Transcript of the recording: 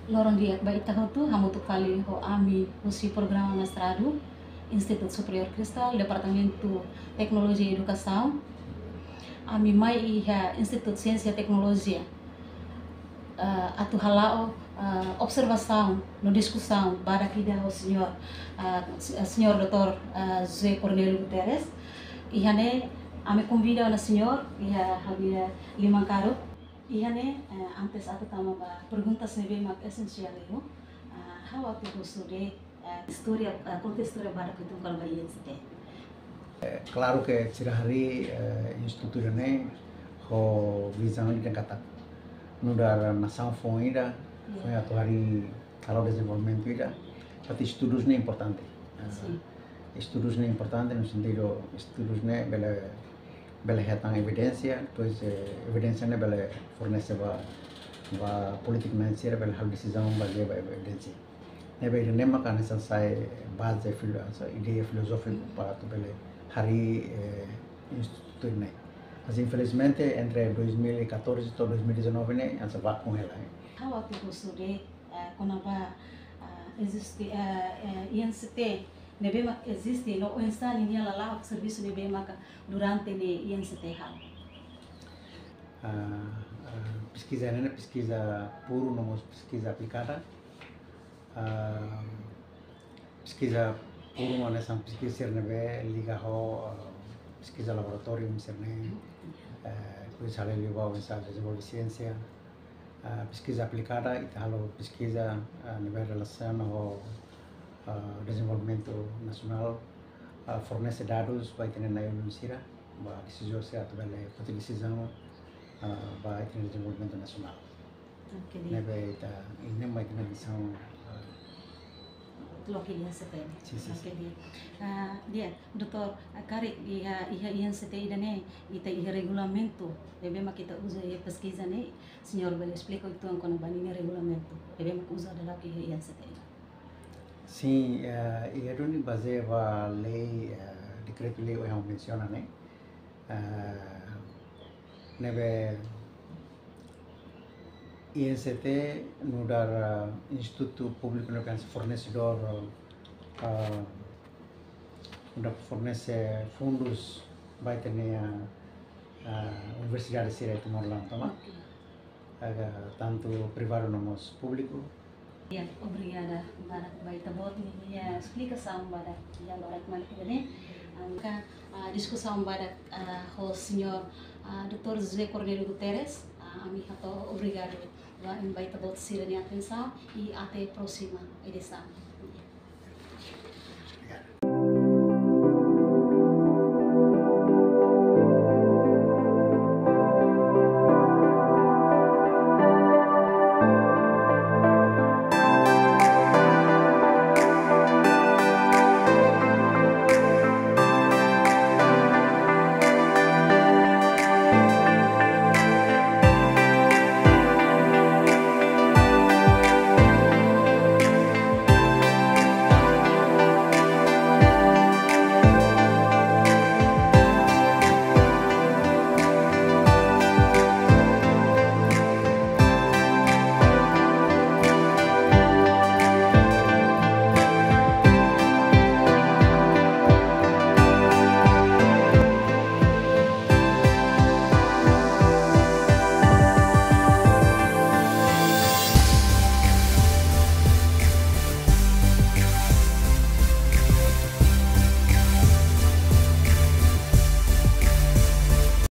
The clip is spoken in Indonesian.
Lorong dia baik tahu tu hamutu kali ho ami usi programa mestrado Instituto Superior Cristal Departamento Teknologi Educação ami mai iha Instituto Ciência e Tecnologia atu halao observação no discussão para kida o senhor Dr. José Cornélio Guterres ihane ami convida na senhor iha habira lima karo ihane antes atu tama ba perguntas nebe mak esencial yo how atu gostaria história conta história para que tu kalau bayi sete. Claro que Cirahari Instituto ne ho visão de kata nudar nação foi ida foi atuari kalau desenvolvimento ida tapi estudos ne importante estudos ne importante no sentido estudos ne bela hetang evidência pois evidência ne bela fornece ba política financeira bela hal decisão baseada ba evidência ne bela ne maka necessário base ideia filosófica para tu bela hari instituto ini. Mas infelizmente entre 2014 e 2019 ini yang sebab com ela. How atu gostaria konapa existe INCT nebema existe no instan ini lalak serviço nebema durante ne INCT hal. Pesquisa ini pesquisa puro nomos pesquisa aplicada. Pesquisa puro mana sang pesquisa nebe liga ho pesquisa laboratório misalnya coisa hal yang bawa misal desenvolver ciência pesquisa aplicada itu halo pesquisa nebe relação ho desenvolvimento nacional fornece dados para ter na Indonesia para decisão se atau bela decisão para ter desenvolvimento nacional nebe itu ini mai kena decisão lo que INCT. Dia, doutor, karik iha INCT idane ita iha regulamento. Bebema kita usa iha pesquisa ne, senhor bele explica itu ang kono bani regulamento. Bebema usa dalam iha INCT. Sim, iha duni baseava lei decreto-lei yang menciona ne. Nebe INCT nudar Instituto Público Nacional fornecedor fornece fundos vai ter Universidade de Sira Timor-Leste tanto privado como público. Ya, obrigada para baik tabot ni explicação para yang barat malik ini. Angka discussão para o senhor Dr. José Cornélio Guterres. Ami hato obrigado. Vai tabot sira ni atenção e até próxima edição.